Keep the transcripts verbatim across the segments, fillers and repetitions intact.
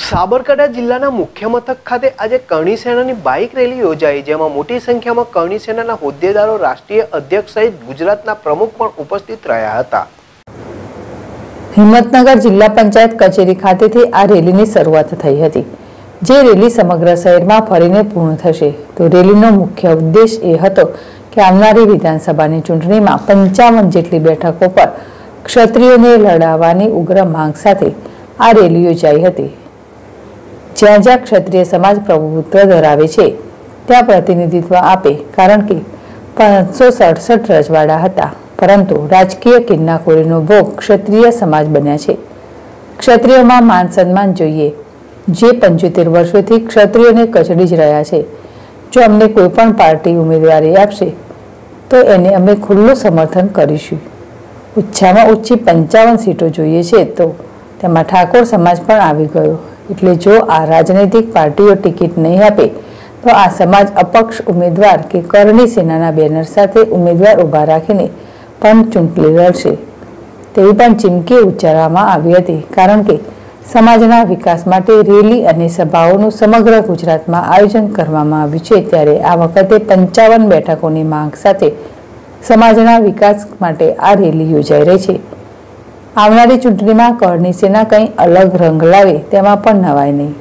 સાબરકાંઠા જિલ્લાના મુખ્ય મથક ખાતે આજે કરણી સેનાની બાઇક રેલી યોજાઈ, જેમાં મોટી સંખ્યામાં કરણી સેનાના હોદ્દેદારો, રાષ્ટ્રીય અધ્યક્ષ સહિત ગુજરાતના પ્રમુખ પણ ઉપસ્થિત રહ્યા હતા। હિંમતનગર જિલ્લા પંચાયત કચેરી ખાતેથી આ રેલીની શરૂઆત થઈ હતી, જે રેલી સમગ્ર શહેરમાં ફરીને પૂર્ણ થશે। તો રેલીનો મુખ્ય ઉદ્દેશ એ હતો કે આવનારી વિધાનસભાની ચૂંટણીમાં પંચાવન જેટલી બેઠકો પર ક્ષત્રિયોને લડાવવાની ઉગ્ર માંગ સાથે આ રેલી યોજાઈ હતી। જ્યાં જ્યાં ક્ષત્રિય સમાજ પ્રભુત્વ ધરાવે છે ત્યાં પ્રતિનિધિત્વ આપે, કારણ કે પાંચસો સડસઠ રજવાડા હતા, પરંતુ રાજકીય કિન્નાખોરીનો ભોગ ક્ષત્રિય સમાજ બન્યા છે। ક્ષત્રિયોમાં માન સન્માન જોઈએ, જે પંચોતેર વર્ષોથી ક્ષત્રિયોને કચડી જ રહ્યા છે। જો અમને કોઈ પણ પાર્ટી ઉમેદવારી આપશે તો એને અમે ખુલ્લું સમર્થન કરીશું। ઓછામાં ઓછી પંચાવન સીટો જોઈએ છે, તો તેમાં ઠાકોર સમાજ પણ આવી ગયો, એટલે જો આ રાજનૈતિક પાર્ટીઓ ટિકિટ નહીં આપે તો આ સમાજ અપક્ષ ઉમેદવાર કે કરણી સેનાના બેનર સાથે ઉમેદવાર ઊભા રાખીને પણ ચૂંટણી લડશે તેવી પણ ચીમકી ઉચ્ચારવામાં આવી હતી, કારણ કે સમાજના વિકાસ માટે રેલી અને સભાઓનું સમગ્ર ગુજરાતમાં આયોજન કરવામાં આવ્યું છે। ત્યારે આ વખતે પંચાવન બેઠકોની માંગ સાથે સમાજના વિકાસ માટે આ રેલી યોજાઈ રહી છે। આવનારી ચૂંટણીમાં કરણી સેના કંઈ અલગ રંગ લાવે તેમાં પણ નવાય નહીં।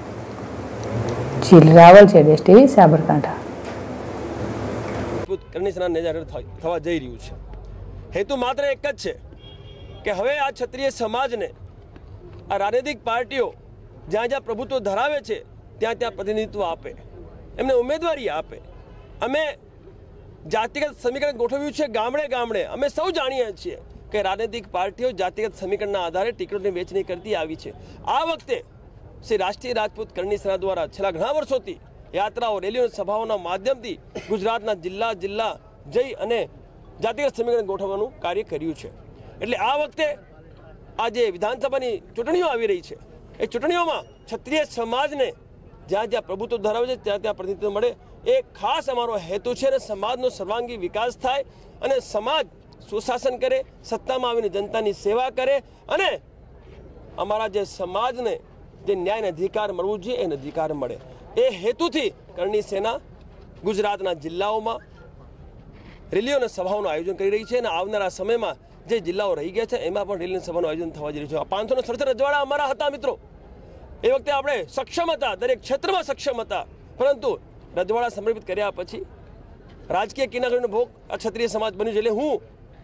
જીલ રાવલ, જેડેશ ટીવી, સાબરકાંઠા। કરણી સેના નેજાગર થવા જઈ રહ્યું છે। હેતુ માત્ર એક જ છે કે હવે આ ક્ષત્રિય સમાજને આ રાજનૈતિક પાર્ટીઓ જ્યાં જ્યાં પ્રભુત્વ ધરાવે છે ત્યાં ત્યાં પ્રતિનિધિત્વ આપે, એમને ઉમેદવારી આપે। અમે જાતિગત સમીકરણ ગોઠવ્યું છે ગામડે ગામડે। અમે સૌ જાણીએ છીએ કે રાજનૈતિક પાર્ટીઓ જાતિગત સમીકરણના આધારે ટિકિટોની વહેંચણી કરતી આવી છે। આ વખતે શ્રી રાષ્ટ્રીય રાજપૂત કરણી સેના દ્વારા છેલ્લા ઘણા વર્ષોથી યાત્રાઓ, રેલીઓ, સભાઓના માધ્યમથી ગુજરાતના જિલ્લા જિલ્લા જઈ અને જાતિગત સમીકરણ ગોઠવવાનું કાર્ય કર્યું છે। એટલે આ વખતે આજે વિધાનસભાની ચૂંટણીઓ આવી રહી છે, એ ચૂંટણીઓમાં ક્ષત્રિય સમાજને જ્યાં જ્યાં પ્રભુત્વ ધરાવે છે ત્યાં ત્યાં પ્રતિનિધિત્વ મળે, એ ખાસ અમારો હેતુ છે। અને સમાજનો સર્વાંગી વિકાસ થાય અને સમાજ સુશાસન કરે, સત્તામાં આવીને જનતાની સેવા કરે અને અમારા જે સમાજને જે ન્યાય અધિકાર મળવું જોઈએ એને અધિકાર મળે, એ હેતુથી કરણી સેના ગુજરાતના જિલ્લાઓમાં રેલીઓ અને સભાઓનું આયોજન કરી રહી છે। અને આવનારા સમયમાં જે જિલ્લાઓ રહી ગયા છે એમાં પણ રેલી અને સભાનું આયોજન થવા જઈ રહ્યું છે। પાંચસો ને સડસઠ રજવાડા અમારા હતા મિત્રો, એ વખતે આપણે સક્ષમ હતા, દરેક ક્ષેત્રમાં સક્ષમ હતા, પરંતુ રજવાડા સમર્પિત કર્યા પછી રાજકીય કિનારીનો ભોગ આ ક્ષત્રિય સમાજ બન્યું છે। એટલે હું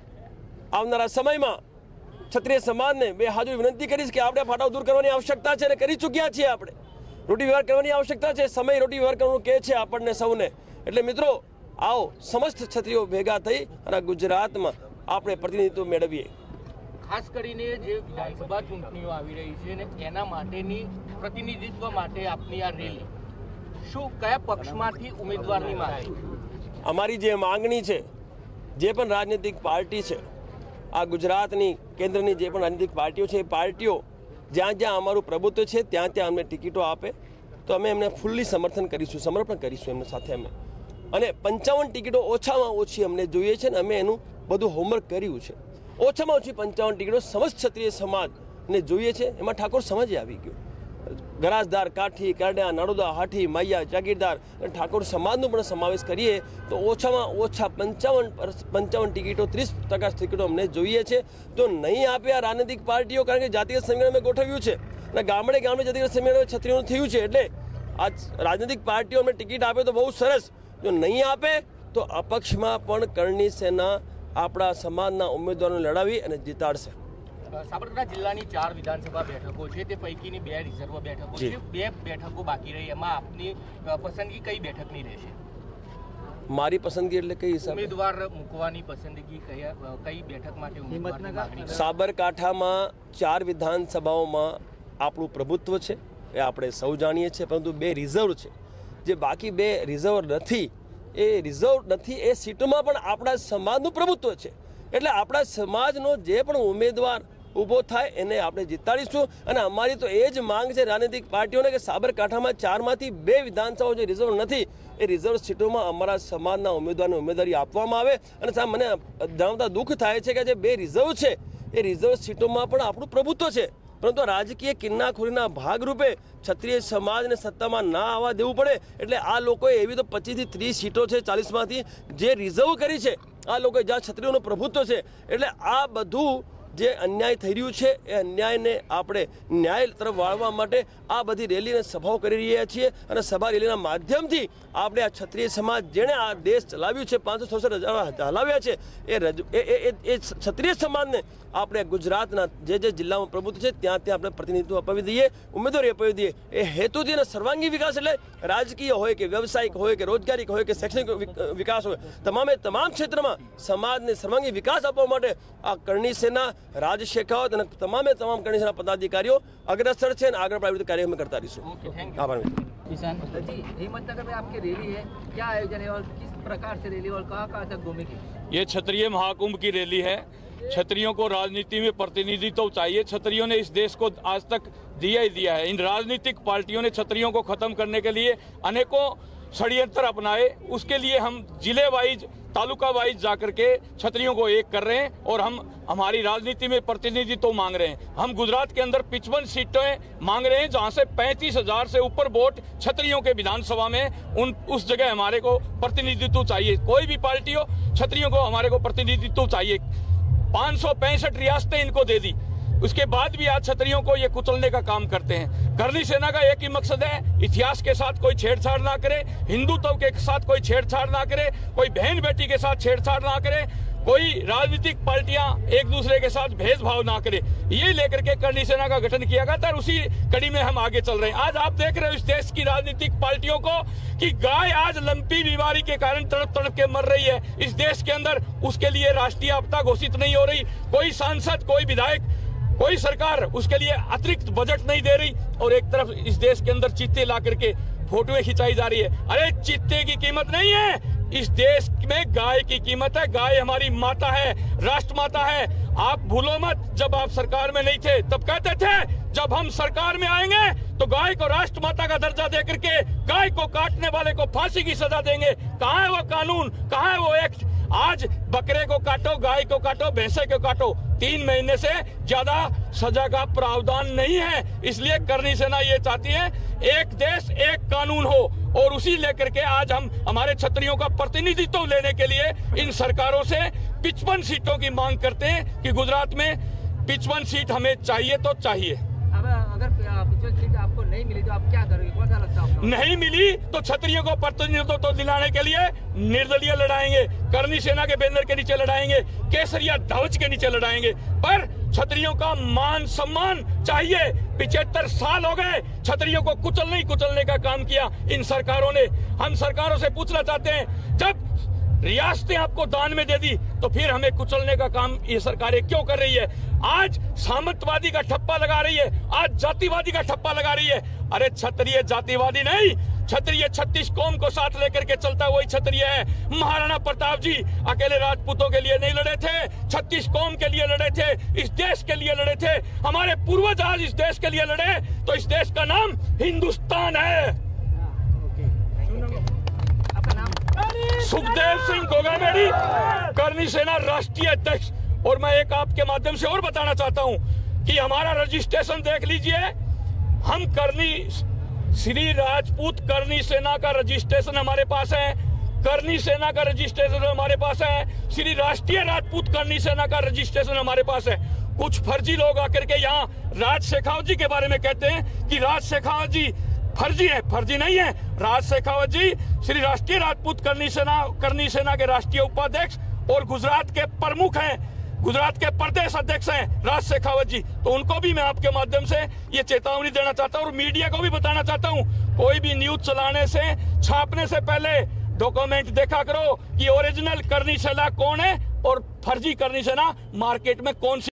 આવનારા સમયમાં ક્ષત્રિય સમાજને બે હાજર વિનંતી કરીશ કે આપણે ફાટાઓ દૂર કરવાની આવશ્યકતા છે અને કરી ચૂક્યા છીએ। આપણે રોટી વ્યવહાર કરવાની આવશ્યકતા છે, સમય રોટી વ્યવહાર કરવાનું કહે છે આપણને સૌને। એટલે મિત્રો આવો સમસ્ત ક્ષત્રિયો ભેગા થઈ અને ગુજરાતમાં આપણે પ્રતિનિધિત્વ મેળવીએ। ખાસ કરીને જે વિધાનસભા ચૂંટણીઓ આવી રહી છે ને એના માટેની પ્રતિનિધિત્વ માટે આપની આ રેલી, શું કયા પક્ષમાંથી ઉમેદવારની માંગ? અમારી જે માંગણી છે, જે પણ રાજનૈતિક પાર્ટી છે આ ગુજરાતની કેન્દ્રની જે પણ રાજનૈતિક પાર્ટીઓ છે, એ પાર્ટીઓ જ્યાં જ્યાં અમારું પ્રભુત્વ છે ત્યાં ત્યાં અમને ટિકિટો આપે તો અમે એમને ફૂલ્લી સમર્થન કરીશું, સમર્પણ કરીશું એમની સાથે અમે। અને પંચાવન ટિકિટો ઓછામાં ઓછી અમને જોઈએ છે ને અમે એનું બધું હોમવર્ક કર્યું છે। ઓછામાં ઓછી પંચાવન ટિકિટો સમસ્ત ક્ષત્રિય સમાજને જોઈએ છે, એમાં ઠાકોર સમાજે આવી ગયો। ગરાસદાર, કાઠી, કરડા, નાડોદા, હાઠી, માયા, જાગીરદાર અને ઠાકોર સમાજનો પણ સમાવેશ કરીએ તો ઓછામાં ઓછા પંચાવન પંચાવન ટિકિટો, ત્રીસ ટકા ટિકિટો અમને જોઈએ છે। તો નહીં આપે આ રાજનૈતિક પાર્ટીઓ, કારણ કે જાતિગત સમીકરણ અમે ગોઠવ્યું છે અને ગામડે ગામડે જાતિગત સમીકરણ ક્ષત્રિયોનું થયું છે। એટલે આ રાજનૈતિક પાર્ટીઓ અમને ટિકિટ આપે તો બહુ સરસ, જો નહીં આપે તો અપક્ષમાં પણ કરણી સેના આપણા સમાજના ઉમેદવારોને લડાવી અને જીતાડશે। સાબરકાંઠા જિલ્લાની ચાર વિધાનસભા બેઠકો છે, તે પૈકીની બે રિઝર્વ બેઠકો છે, બે બેઠકો બાકી રહી, એમાં આપની પસંદગી કઈ બેઠકની રહેશે? મારી પસંદગી એટલે કઈ ઉમેદવાર મૂકવાની પસંદગી કયા કઈ બેઠક માટે ઉમેદવારની માંગણી? સાબરકાંઠામાં ચાર વિધાનસભાઓમાં આપણું પ્રભુત્વ છે એ આપણે સૌ જાણીએ છીએ, પરંતુ બે રિઝર્વ છે। જે બાકી બે રિઝર્વ નથી, એ રિઝર્વ નથી એ સીટોમાં પણ આપણા સમાજનું પ્રભુત્વ છે। એટલે આપણા સમાજનો જે પણ ઉમેદવાર ઊભો થાય એને આપણે જીતાડીશું। અને અમારી તો એ જ માંગ છે રાજનૈતિક પાર્ટીઓને કે સાબરકાંઠામાં ચારમાંથી બે વિધાનસભાઓ જે રિઝર્વ નથી એ રિઝર્વ સીટોમાં અમારા સમાજના ઉમેદવારને ઉમેદવારી આપવામાં આવે। અને સાહેબ મને જણાવતા દુઃખ થાય છે કે જે બે રિઝર્વ છે એ રિઝર્વ સીટોમાં પણ આપણું પ્રભુત્વ છે, પરંતુ રાજકીય કિન્નાખોરીના ભાગરૂપે ક્ષત્રિય સમાજને સત્તામાં ના આવવા દેવું પડે એટલે આ લોકોએ એવી તો પચીસ થી ત્રીસ સીટો છે ચાલીસમાંથી જે રિઝર્વ કરી છે આ લોકોએ જ્યાં ક્ષત્રિયોનું પ્રભુત્વ છે એટલે આ બધું જે અન્યાય થઈ રહ્યું છે એ અન્યાયને આપણે ન્યાય તરફ વાળવા માટે આ બધી રેલીને સભાઓ કરી રહ્યા છીએ અને સભા રેલીના માધ્યમથી આપણે આ ક્ષત્રિય સમાજ જેણે આ દેશ ચલાવ્યું છે પાંચસો છસો હલાવ્યા છે એ એ ક્ષત્રિય સમાજને આપણે ગુજરાતના જે જે જિલ્લામાં પ્રભુત્વ છે ત્યાં ત્યાં આપણે પ્રતિનિધિત્વ અપાવી દઈએ ઉમેદવારી અપાવી દઈએ એ હેતુથી અને સર્વાંગી વિકાસ એટલે રાજકીય હોય કે વ્યવસાયિક હોય કે રોજગારી હોય કે શૈક્ષણિક વિકાસ હોય તમામે તમામ ક્ષેત્રમાં સમાજને સર્વાંગી વિકાસ આપવા માટે આ કરણી સેના राज शेखावत और तमाम तमाम करनी सेना पदाधिकारियों अग्रसर है आगे प्रायोजित कार्य में करता रहीશું आभार। जी हिम्मतनगर में आपकी रैली है, क्या आयोजन है और किस प्रकार से रैली और कहाँ कहाँ तक घूमेगी? ये क्षत्रिय महाकुंभ की रैली है। क्षत्रियों को राजनीति में प्रतिनिधित्व चाहिए। क्षत्रियों ने इस देश को आज तक दिया ही दिया है। इन राजनीतिक पार्टियों ने क्षत्रियों को खत्म करने के लिए अनेकों षड्यंत्र अपनाए। उसके लिए हम जिले वाइज तालुका वाइज जाकर के क्षत्रियों को एक कर रहे हैं और हम हमारी राजनीति में प्रतिनिधित्व मांग रहे हैं। हम गुजरात के अंदर पचपन सीटें मांग रहे हैं जहां से पैंतीस हजार से ऊपर वोट क्षत्रियों के विधानसभा में उन उस जगह हमारे को प्रतिनिधित्व चाहिए। कोई भी पार्टी हो क्षत्रियों को हमारे को प्रतिनिधित्व चाहिए। पाँच सौ पैंसठ रियासतें इनको दे दी, उसके बाद भी आज क्षत्रियों को ये कुचलने का काम करते हैं। करनी सेना का एक ही मकसद है, इतिहास के साथ कोई छेड़छाड़ ना करे, हिंदुत्व के साथ कोई छेड़छाड़ ना करे, कोई बहन बेटी के साथ छेड़छाड़ ना करे, कोई राजनीतिक पार्टियां एक दूसरे के साथ भेदभाव ना करे। ये लेकर के करनी सेना का गठन किया गया था और उसी कड़ी में हम आगे चल रहे हैं। आज आप देख रहे हो इस देश की राजनीतिक पार्टियों को कि गाय आज लंपी बीमारी के कारण तड़प तड़प के मर रही है इस देश के अंदर। उसके लिए राष्ट्रीय आपदा घोषित नहीं हो रही, कोई सांसद कोई विधायक कोई सरकार उसके लिए अतिरिक्त बजट नहीं दे रही और एक तरफ इस देश के अंदर चीते ला करके फोटोएं खिंचाई जा रही है। अरे चीते की कीमत नहीं है, इस देश में गाय की कीमत है। गाय हमारी माता है, राष्ट्र माता है। आप भूलो मत, जब आप सरकार में नहीं थे तब कहते थे जब हम सरकार में आएंगे तो गाय को राष्ट्र माता का दर्जा दे करके गाय को काटने वाले को फांसी की सजा देंगे। कहाँ है वो कानून, कहाँ है वो एक्ट? आज बकरे को काटो, गाय को काटो, भैंसे को काटो, तीन महीने से ज्यादा सजा का प्रावधान नहीं है। इसलिए करनी सेना ये चाहती है एक देश एक कानून हो और उसी लेकर के आज हम हमारे क्षत्रियों का प्रतिनिधित्व लेने के लिए इन सरकारों से पचपन सीटों की मांग करते हैं कि गुजरात में पचपन सीट हमें चाहिए तो चाहिए। अब अगर पचपन सीट आपको नहीं मिली तो आप क्या करोगे? कौन सा लगता है? नहीं मिली तो क्षत्रियों को प्रतिनिधित्व तो दिलाने के लिए निर्दलीय लड़ाएंगे, करनी सेना के बैनर के नीचे लड़ाएंगे, केसरिया ध्वज के नीचे लड़ाएंगे, पर क्षत्रियों का मान सम्मान चाहिए। पिछहत्तर साल हो गए क्षत्रियों को कुचलने ही कुचलने का काम किया इन सरकारों ने। हम सरकारों से पूछना चाहते हैं, जब रियासतें आपको दान में दे दी तो फिर हमें कुचलने का काम ये सरकारें क्यों कर रही है? आज सामंतवादी का ठप्पा लगा रही है, आज जातिवादी का ठप्पा लगा रही है। अरे क्षत्रिय जातिवादी नहीं, क्षत्रिय छत्तीस कौम को साथ लेकर के चलता वही क्षत्रिय है। महाराणा प्रताप जी अकेले राजपूतों के लिए नहीं लड़े थे, छत्तीस कौम के लिए लड़े थे, इस देश के लिए लड़े थे। हमारे पूर्वज आज इस देश के लिए लड़े तो इस देश का नाम हिंदुस्तान है। सुखदेव सिंह गोगामेडी, करनी सेना राष्ट्रीय अध्यक्ष। और मैं एक आपके माध्यम से और बताना चाहता हूं कि हमारा रजिस्ट्रेशन देख लीजिए। हम करनी श्री राजपूत करनी सेना का रजिस्ट्रेशन हमारे पास है, करनी सेना का रजिस्ट्रेशन हमारे पास है, श्री राष्ट्रीय राजपूत करनी सेना का रजिस्ट्रेशन हमारे पास है। कुछ फर्जी लोग आकर के यहाँ राज शेखावत जी के बारे में कहते हैं कि राज शेखावत जी फर्जी है। फर्जी नहीं है, राज शेखावत जी श्री राष्ट्रीय राजपूत करनी सेना करनी सेना के राष्ट्रीय उपाध्यक्ष और गुजरात के प्रमुख हैं, गुजरात के प्रदेश अध्यक्ष हैं राज शेखावत जी। तो उनको भी मैं आपके माध्यम से ये चेतावनी देना चाहता हूँ और मीडिया को भी बताना चाहता हूँ, कोई भी न्यूज चलाने से छापने से पहले डॉक्यूमेंट देखा करो कि ओरिजिनल करनी सेना कौन है और फर्जी करनी सेना मार्केट में कौन सी